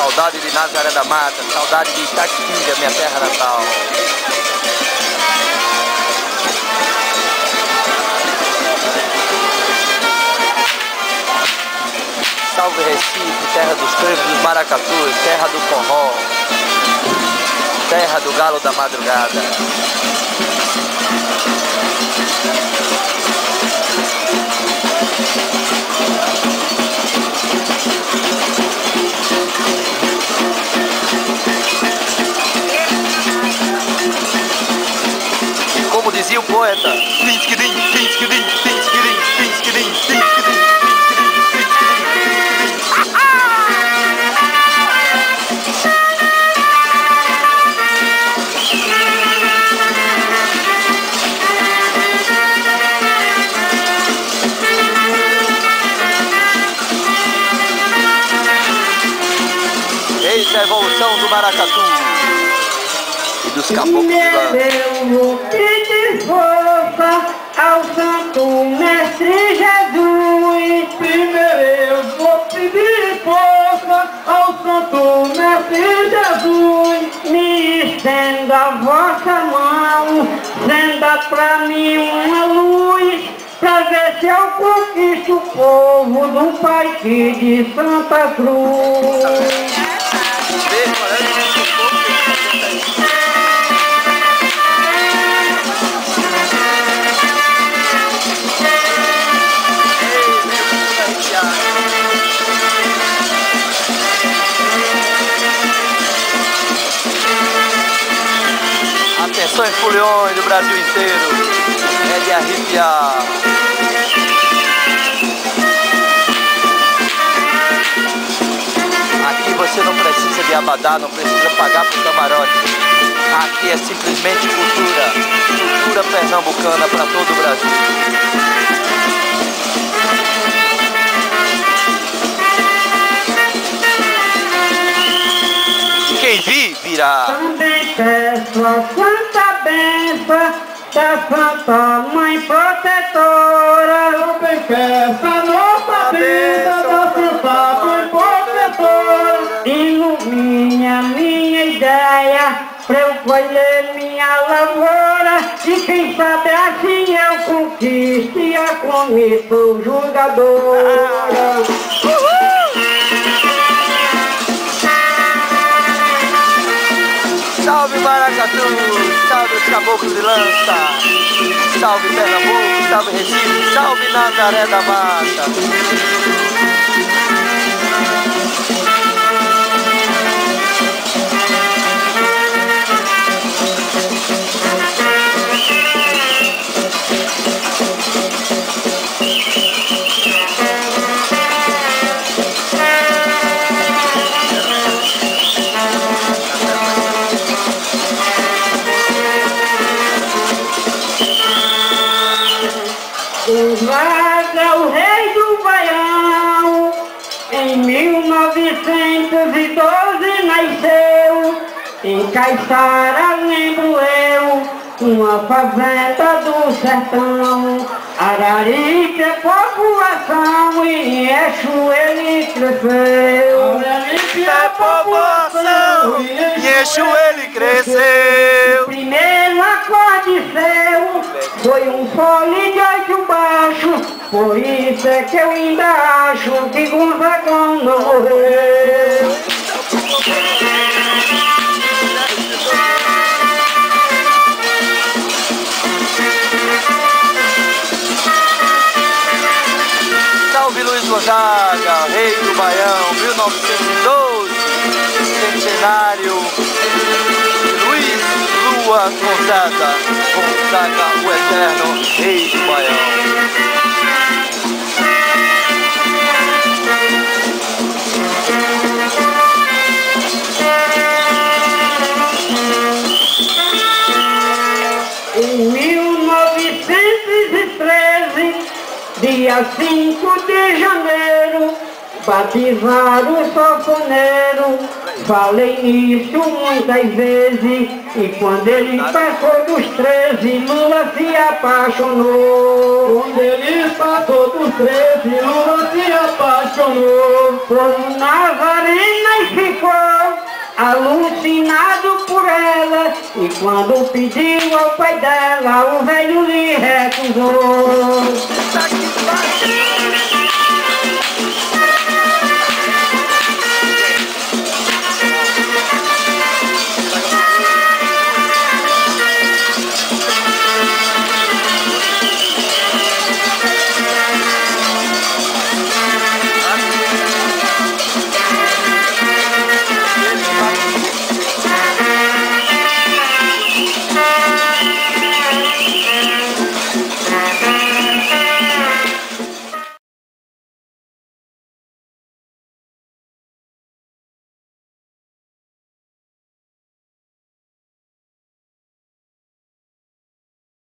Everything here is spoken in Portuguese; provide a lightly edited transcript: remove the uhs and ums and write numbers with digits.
Saudade de Nazaré da Mata, saudade de Itaquinga, minha terra natal. Salve Recife, terra dos crevos dos maracatus, terra do forró, terra do galo da madrugada. Como dizia o poeta, eis a evolução do maracatu e dos caboclos de lã. Força ao Santo Mestre Jesus. Primeiro eu vou pedir força ao Santo Mestre Jesus. Me estenda a vossa mão, senda pra mim uma luz, pra ver se eu conquisto o povo do Pai de Santa Cruz. Atenção, foliões do Brasil inteiro, é de arrepiar. Aqui você não precisa de abadá, não precisa pagar por camarote. Aqui é simplesmente cultura pernambucana para todo o Brasil. Quem virá. Também peço a santa bênção da Santa Mãe Protetora. Também peço a nossa bênção da Santa Mãe Protetora. Ilumine a minha ideia pra eu colher minha lavoura. E quem sabe assim eu conquiste a comissão julgadora. Salve maracatu, salve os caboclos de lança, salve Pernambuco, salve Recife, salve Nazaré da Mata. Gonzaga, o rei do Baião, em 1912 nasceu. Em Caiçara, lembro eu, uma fazenda do sertão. Araripe é população e em Exu ele cresceu. Araripe é população e em Exu ele cresceu. Primeiro acorde seu foi um fole de 8 baixo, por isso é que eu ainda acho que Gonzagão não morreu. Salve Luiz Gonzaga, rei do Baião, 1912, centenário. Luiz Lua Gonzaga, Gonzaga, o eterno rei do Baião. Em 1913, dia 5 de janeiro, batizaram o sanfoneiro. Falei nisso muitas vezes, e quando ele passou dos 13, Lula se apaixonou. Quando ele passou dos 13, Lula se apaixonou. apaixonou como Nazarena e ficou alucinado por ela. E quando pediu ao pai dela, o velho lhe recusou. Tá aqui.